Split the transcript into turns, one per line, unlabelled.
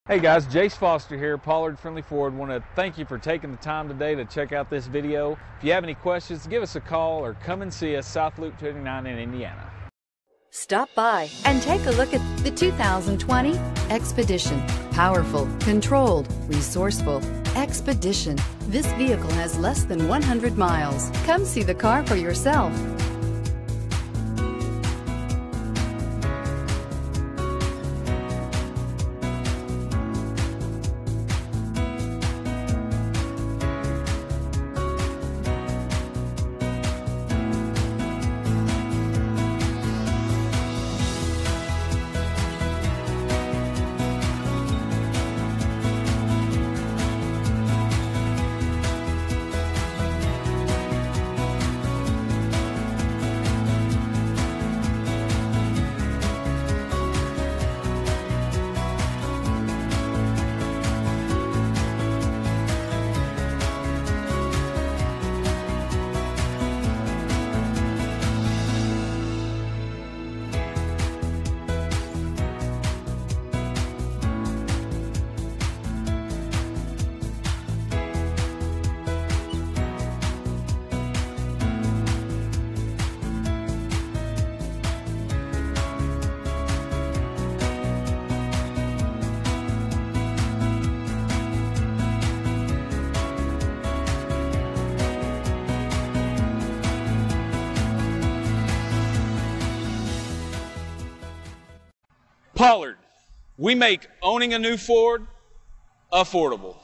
Hey guys, Jace Foster here, Pollard Ford. Want to thank you for taking the time today to check out this video. If you have any questions, give us a call or come and see us South Loop 29 in Indiana.
Stop by and take a look at the 2020 Expedition. Powerful, controlled, resourceful. Expedition. This vehicle has less than 100 miles. Come see the car for yourself.
Pollard, we make owning a new Ford affordable.